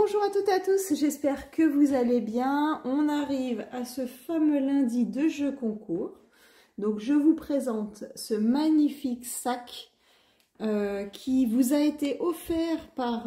Bonjour à toutes et à tous, j'espère que vous allez bien. On arrive à ce fameux lundi de jeu concours. Donc je vous présente ce magnifique sac qui vous a été offert par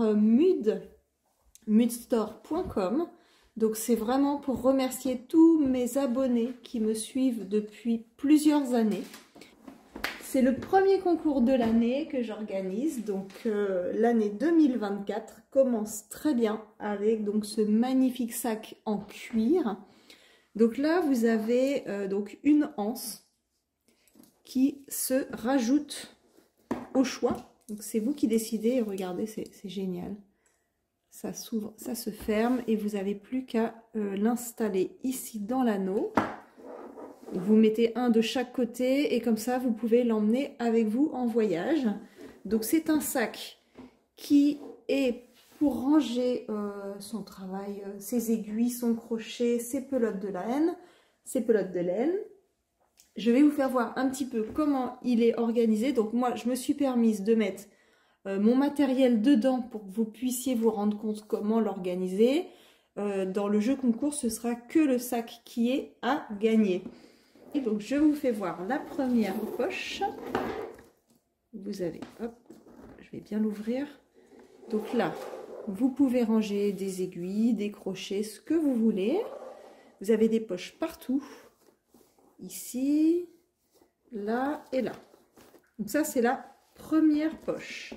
mudstore.com. Donc c'est vraiment pour remercier tous mes abonnés qui me suivent depuis plusieurs années. C'est le premier concours de l'année que j'organise, donc l'année 2024 commence très bien avec donc ce magnifique sac en cuir. Donc là vous avez donc une anse qui se rajoute au choix. Donc c'est vous qui décidez, regardez c'est génial. Ça s'ouvre, ça se ferme et vous n'avez plus qu'à l'installer ici dans l'anneau. Vous mettez un de chaque côté et comme ça vous pouvez l'emmener avec vous en voyage. Donc c'est un sac qui est pour ranger son travail, ses aiguilles, son crochet, ses pelotes de laine, Je vais vous faire voir un petit peu comment il est organisé. Donc moi je me suis permise de mettre mon matériel dedans pour que vous puissiez vous rendre compte comment l'organiser. Dans le jeu concours, ce sera que le sac qui est à gagner. Et donc je vous fais voir la première poche. Vous avez, hop, je vais bien l'ouvrir. Donc là, vous pouvez ranger des aiguilles, des crochets, ce que vous voulez. Vous avez des poches partout. Ici, là et là. Donc ça, c'est la première poche.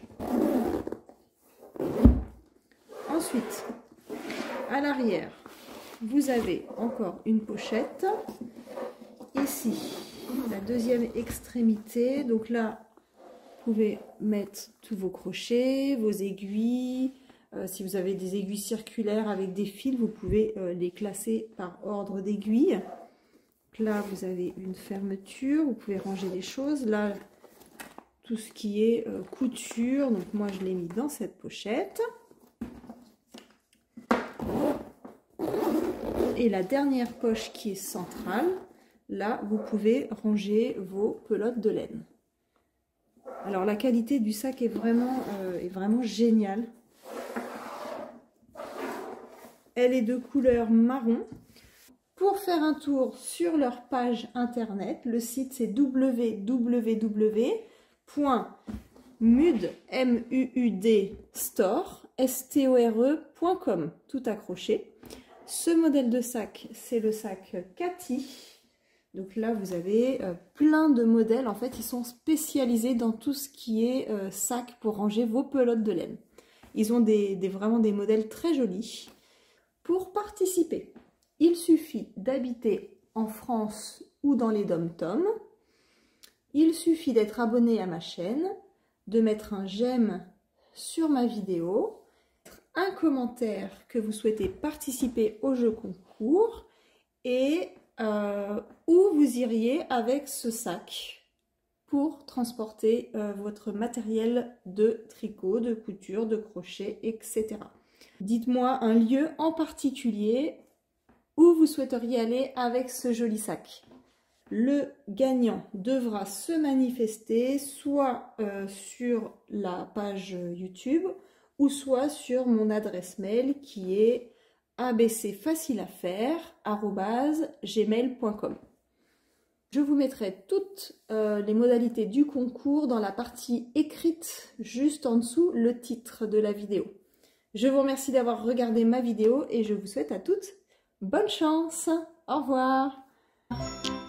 Ensuite, à l'arrière, vous avez encore une pochette. Ici, la deuxième extrémité. Donc là, vous pouvez mettre tous vos crochets, vos aiguilles. Si vous avez des aiguilles circulaires avec des fils, vous pouvez les classer par ordre d'aiguilles. Là, vous avez une fermeture. Vous pouvez ranger des choses. Là, tout ce qui est couture. Donc moi, je l'ai mis dans cette pochette. Et la dernière poche qui est centrale. Là, vous pouvez ranger vos pelotes de laine. Alors, la qualité du sac est vraiment géniale. Elle est de couleur marron. Pour faire un tour sur leur page internet, le site c'est www.mudstore.com, tout accroché. Ce modèle de sac, c'est le sac Cathy. Donc là, vous avez plein de modèles. En fait, ils sont spécialisés dans tout ce qui est sac pour ranger vos pelotes de laine. Ils ont vraiment des modèles très jolis. Pour participer, il suffit d'habiter en France ou dans les DOM-TOM. Il suffit d'être abonné à ma chaîne, de mettre un j'aime sur ma vidéo, un commentaire que vous souhaitez participer au jeu concours et où vous iriez avec ce sac pour transporter votre matériel de tricot, de couture, de crochet, etc. Dites-moi un lieu en particulier où vous souhaiteriez aller avec ce joli sac. Le gagnant devra se manifester soit sur la page YouTube ou soit sur mon adresse mail qui est abcfacileafaire@gmail.com. Je vous mettrai toutes les modalités du concours dans la partie écrite juste en dessous le titre de la vidéo. Je vous remercie d'avoir regardé ma vidéo et je vous souhaite à toutes bonne chance. Au revoir.